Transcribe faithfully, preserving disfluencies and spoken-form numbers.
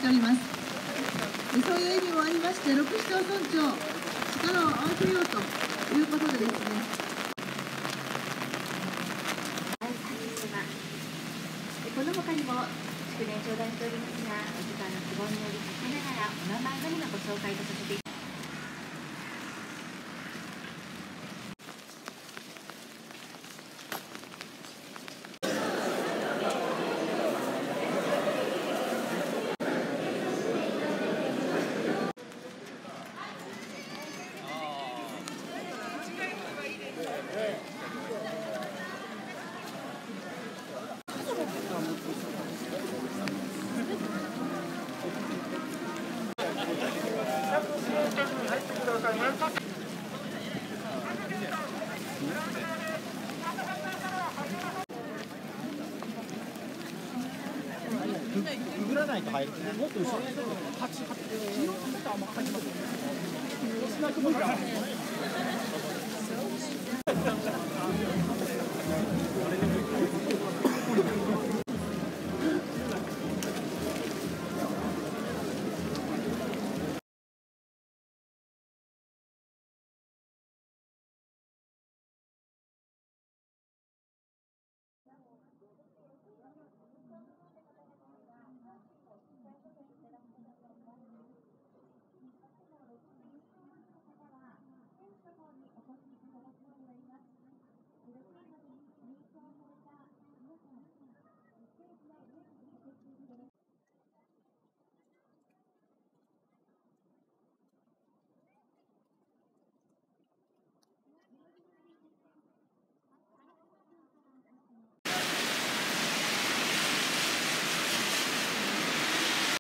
しております。そういう意味もありまして、ろく市町村長、力を合わせようということでですね。 この他にも祝電頂戴しておりますが、お時間の都合により避けながらお名前のみのご紹介とさせていただきます。 くぐらないと入る。もっと後ろにすると、はち、はち、黄色の方あんま感じますよね。